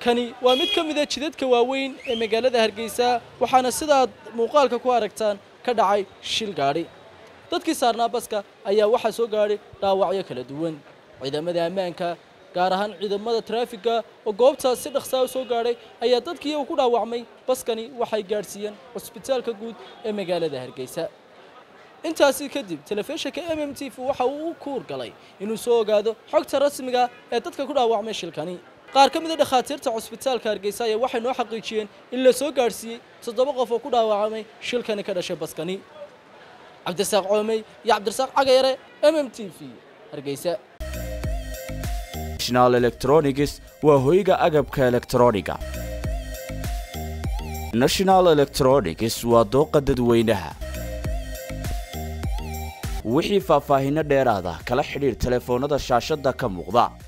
kani waa mid ka mid ah jidadka waaweyn ee magaalada Hargeysa waxaana sidaad muuqaalka ku aragtaan ka dhacay shil gaari dadkii saarnaa baska ayaa waxa soo gaaray dhaawacyo kala duwan ciidamada ammaanka gaar ahaan ciidamada traafiga oo goobtaas si dhaqso ah soo gaaray ayaa dadkii ku dhaawacmay baskani waxay gaarsiiyeen hospitaalka guud ee magaalada Hargeysa intaasi kadib telefishinka MMTV waxa uu ku galay inuu soo ogaado xogta rasmiga ee dadka ku dhaawacmay shilkani qaar ka mid ah dhakhaatiirta hospitaalka Hargeysa ayaa waxay noo xaqiijiyeen in la soo gaarsiiyay 7 qof oo ku dhaawacmay shilkani ka dhashay baskani Cabdisaaq Coomey iyo Cabdisaaq Cagayare MMTV Hargeysa National Electronics waa hoyga agabka elektrooniga National Electronics waa dooqa dadweynaha wixii faahfaahin dheeraad ah kala xiriir telefoonada shaashada ka muuqda